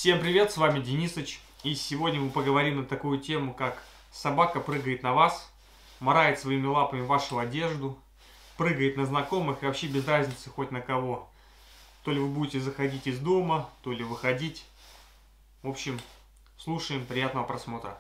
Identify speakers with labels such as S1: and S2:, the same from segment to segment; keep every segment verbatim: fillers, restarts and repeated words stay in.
S1: Всем привет, с вами Денисыч, и сегодня мы поговорим на такую тему, как собака прыгает на вас, марает своими лапами вашу одежду, прыгает на знакомых и вообще без разницы хоть на кого. То ли вы будете заходить из дома, то ли выходить. В общем, слушаем, приятного просмотра.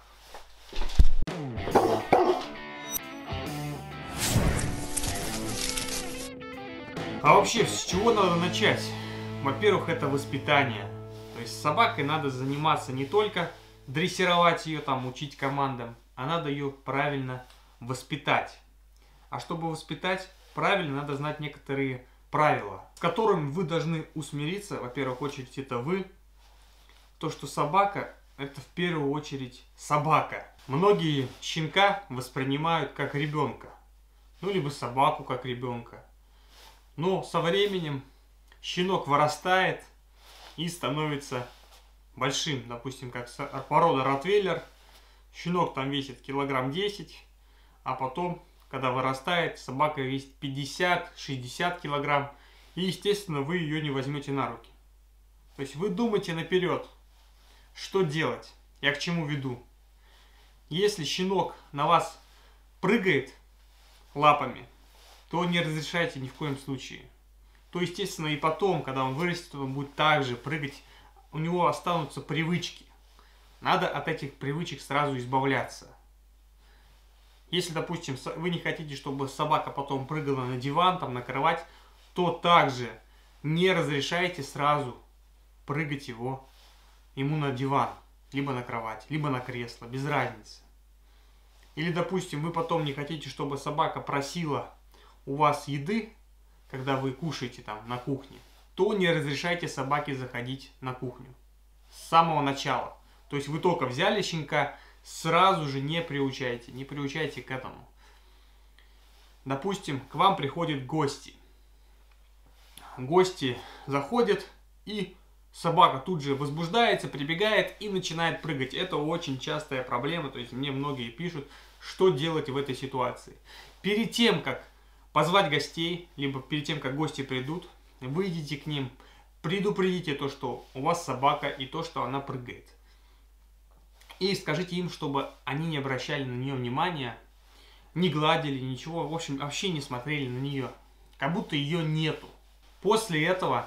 S1: А вообще, с чего надо начать? Во-первых, это воспитание. То есть с собакой надо заниматься не только дрессировать ее, там, учить командам, а надо ее правильно воспитать. А чтобы воспитать правильно, надо знать некоторые правила, с которыми вы должны усмириться. Во-первых, очередь это вы. То, что собака — это в первую очередь собака. Многие щенка воспринимают как ребенка. Ну, либо собаку как ребенка. Но со временем щенок вырастает и становится большим. Допустим, как порода ротвейлер. Щенок там весит килограмм десять, а потом, когда вырастает, собака весит пятьдесят-шестьдесят килограмм. И, естественно, вы ее не возьмете на руки. То есть вы думаете наперед, что делать. Я к чему веду? Если щенок на вас прыгает лапами, то не разрешайте ни в коем случае. То, естественно, и потом, когда он вырастет, он будет также прыгать, у него останутся привычки. Надо от этих привычек сразу избавляться. Если, допустим, вы не хотите, чтобы собака потом прыгала на диван, там, на кровать, то также не разрешайте сразу прыгать его, ему на диван, либо на кровать, либо на кресло, без разницы. Или, допустим, вы потом не хотите, чтобы собака просила у вас еды, когда вы кушаете там на кухне, то не разрешайте собаке заходить на кухню с самого начала. То есть вы только взяли щенка, сразу же не приучайте, не приучайте к этому. Допустим, к вам приходят гости. Гости заходят, и собака тут же возбуждается, прибегает и начинает прыгать. Это очень частая проблема, то есть мне многие пишут, что делать в этой ситуации. Перед тем, как позвать гостей, либо перед тем, как гости придут, выйдите к ним, предупредите то, что у вас собака и то, что она прыгает. И скажите им, чтобы они не обращали на нее внимания, не гладили, ничего, в общем, вообще не смотрели на нее, как будто ее нету. После этого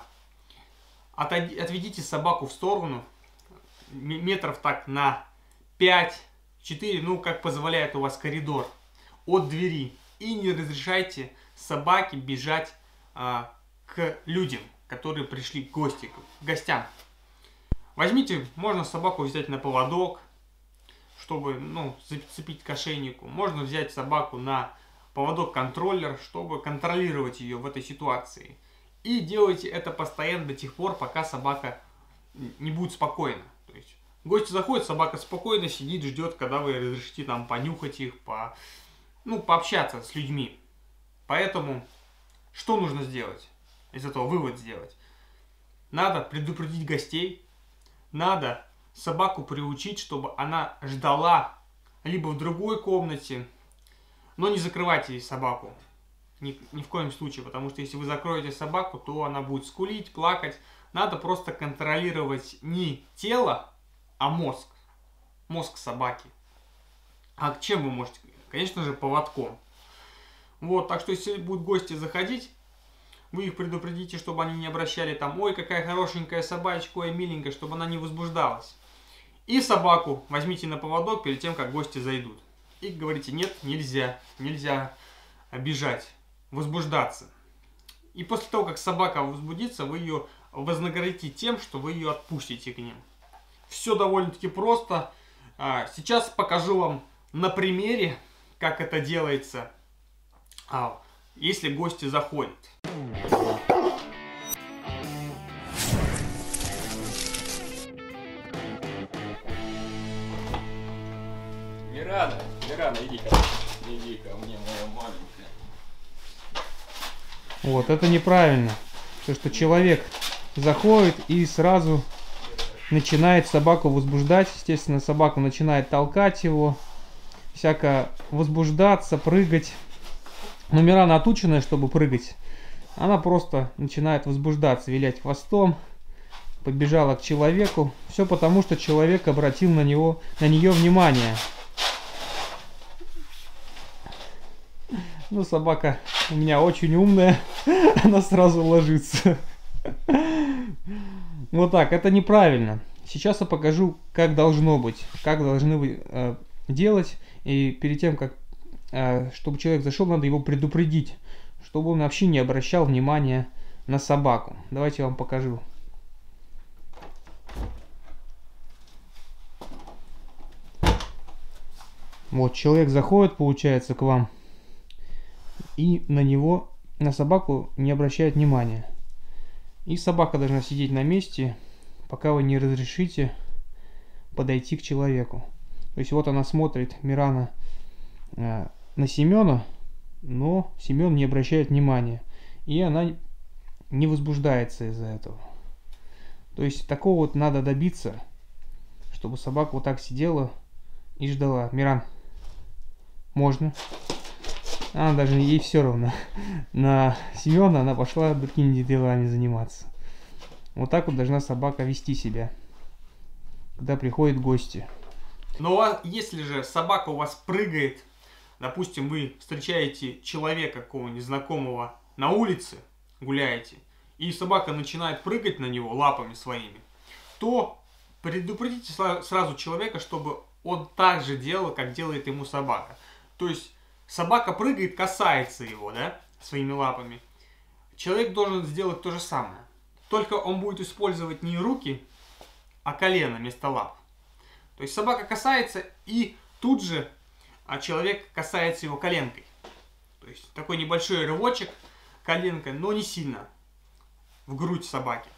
S1: отведите собаку в сторону, метров так на пять-четыре, ну, как позволяет у вас коридор, от двери. И не разрешайте собаке бежать а, к людям, которые пришли к гости, к гостям. Возьмите, можно собаку взять на поводок, чтобы, ну, зацепить к ошейнику. Можно взять собаку на поводок-контроллер, чтобы контролировать ее в этой ситуации. И делайте это постоянно до тех пор, пока собака не будет спокойна. То есть гости заходят, собака спокойно сидит, ждет, когда вы разрешите там понюхать их, по... ну, пообщаться с людьми. Поэтому, что нужно сделать? Из этого вывод сделать. Надо предупредить гостей. Надо собаку приучить, чтобы она ждала либо в другой комнате. Но не закрывайте собаку. Ни, ни в коем случае. Потому что если вы закроете собаку, то она будет скулить, плакать. Надо просто контролировать не тело, а мозг. Мозг собаки. А чем вы можете? Конечно же, поводком. Вот, так что если будут гости заходить, вы их предупредите, чтобы они не обращали там, ой, какая хорошенькая собачка, ой, миленькая, чтобы она не возбуждалась. И собаку возьмите на поводок перед тем, как гости зайдут. И говорите, нет, нельзя, нельзя обижать, возбуждаться. И после того, как собака возбудится, вы ее вознаградите тем, что вы ее отпустите к ним. Все довольно-таки просто. Сейчас покажу вам на примере, как это делается, а, если гости заходят.
S2: Мирана, Мирана, иди ко мне, иди ко мне, моя маленькая.
S3: Вот, это неправильно. То, что человек заходит и сразу начинает собаку возбуждать. Естественно, собака начинает толкать его, всяко возбуждаться, прыгать. Но Мирана отученная, чтобы прыгать. Она просто начинает возбуждаться, вилять хвостом, побежала к человеку. Все потому, что человек обратил на него, на нее внимание. Ну, собака у меня очень умная, она сразу ложится. Вот так, это неправильно. Сейчас я покажу, как должно быть, как должны вы э, делать. И перед тем, как, э, чтобы человек зашел, надо его предупредить, чтобы он вообще не обращал внимания на собаку. Давайте я вам покажу. Вот, человек заходит, получается, к вам, и на него, на собаку не обращает внимания. И собака должна сидеть на месте, пока вы не разрешите подойти к человеку. То есть вот она смотрит, Мирана, э, на Семена, но Семен не обращает внимания. И она не возбуждается из-за этого. То есть такого вот надо добиться, чтобы собака вот так сидела и ждала. Миран, можно. Она даже, ей все равно. На Семена она пошла другими делами заниматься. Вот так вот должна собака вести себя, когда приходят гости.
S1: Но если же собака у вас прыгает, допустим, вы встречаете человека какого-нибудь незнакомого на улице, гуляете, и собака начинает прыгать на него лапами своими, то предупредите сразу человека, чтобы он так же делал, как делает ему собака. То есть собака прыгает, касается его, да, своими лапами. Человек должен сделать то же самое. Только он будет использовать не руки, а колено вместо лап. То есть собака касается, и тут же а человек касается его коленкой. То есть такой небольшой рывочек коленкой, но не сильно в грудь собаки.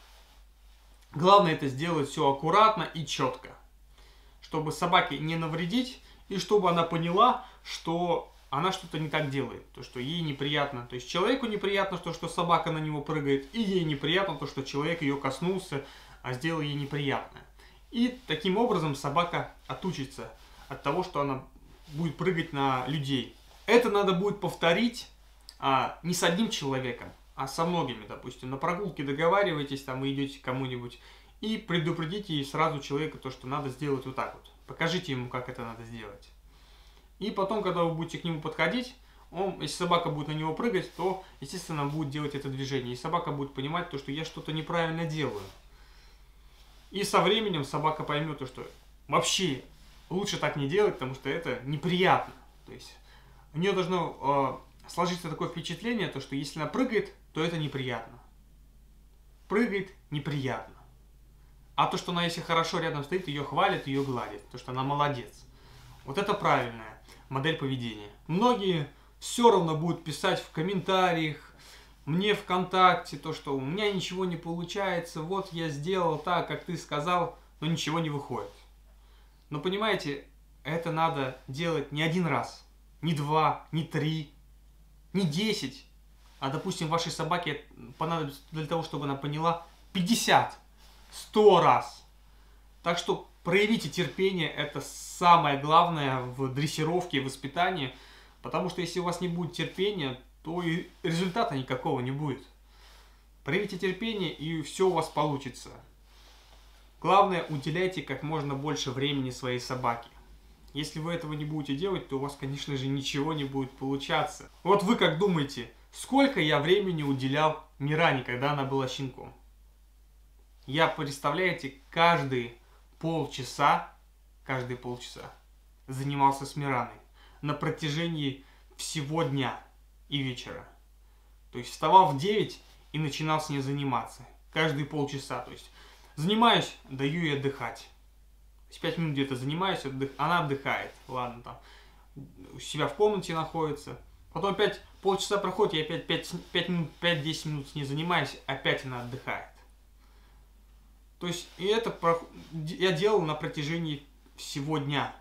S1: Главное это сделать все аккуратно и четко, чтобы собаке не навредить, и чтобы она поняла, что она что-то не так делает, то, что ей неприятно. То есть человеку неприятно, то, что собака на него прыгает, и ей неприятно, то, что человек ее коснулся, а сделал ей неприятное. И таким образом собака отучится от того, что она будет прыгать на людей. Это надо будет повторить а, не с одним человеком, а со многими, допустим. На прогулке договариваетесь, там вы идете к кому-нибудь, и предупредите сразу человека, то, что надо сделать вот так вот. Покажите ему, как это надо сделать. И потом, когда вы будете к нему подходить, он, если собака будет на него прыгать, то, естественно, он будет делать это движение. И собака будет понимать, то, что я что-то неправильно делаю. И со временем собака поймет, то, что вообще лучше так не делать, потому что это неприятно. То есть у нее должно э, сложиться такое впечатление, то, что если она прыгает, то это неприятно. Прыгает неприятно. А то, что она, если хорошо рядом стоит, ее хвалит, ее гладит. То, что она молодец. Вот это правильная модель поведения. Многие все равно будут писать в комментариях, мне ВКонтакте, то, что у меня ничего не получается, вот я сделал так, как ты сказал, но ничего не выходит. Но понимаете, это надо делать не один раз, не два, не три, не десять, а, допустим, вашей собаке понадобится для того, чтобы она поняла пятьдесят, сто раз. Так что проявите терпение, это самое главное в дрессировке и воспитании, потому что если у вас не будет терпения, то и результата никакого не будет. Проявите терпение, и все у вас получится. Главное, уделяйте как можно больше времени своей собаке. Если вы этого не будете делать, то у вас, конечно же, ничего не будет получаться. Вот вы как думаете, сколько я времени уделял Миране, когда она была щенком? Я, представляете, каждые полчаса, каждые полчаса занимался с Мираной на протяжении всего дня и вечера. То есть вставал в девять и начинал с ней заниматься. Каждые полчаса. То есть занимаюсь, даю ей отдыхать. То есть пять минут где-то занимаюсь, отдых... она отдыхает. Ладно, там у себя в комнате находится. Потом опять полчаса проходит, я опять пять минут, пять-десять минут с ней занимаюсь, опять она отдыхает. То есть и это я делал на протяжении всего дня.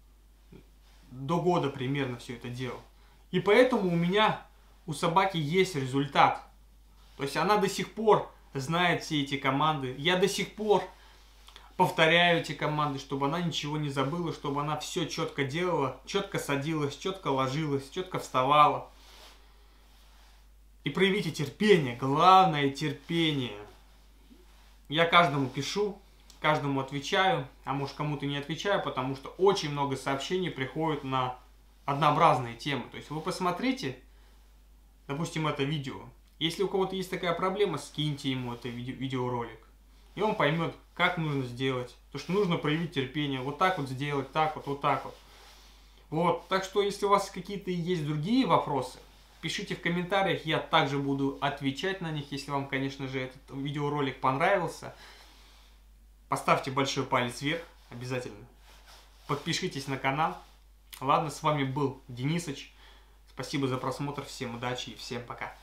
S1: До года примерно все это делал. И поэтому у меня, у собаки есть результат. То есть она до сих пор знает все эти команды. Я до сих пор повторяю эти команды, чтобы она ничего не забыла, чтобы она все четко делала, четко садилась, четко ложилась, четко вставала. И проявите терпение, главное терпение. Я каждому пишу, каждому отвечаю, а может кому-то не отвечаю, потому что очень много сообщений приходит на однообразные темы. То есть вы посмотрите, допустим, это видео. Если у кого-то есть такая проблема, скиньте ему это видео, видеоролик. И он поймет, как нужно сделать. То, что нужно проявить терпение. Вот так вот сделать, так вот, вот так вот. Вот. Так что, если у вас какие-то есть другие вопросы, пишите в комментариях. Я также буду отвечать на них, если вам, конечно же, этот видеоролик понравился. Поставьте большой палец вверх. Обязательно. Подпишитесь на канал. Ладно, с вами был Денисыч. Спасибо за просмотр. Всем удачи и всем пока.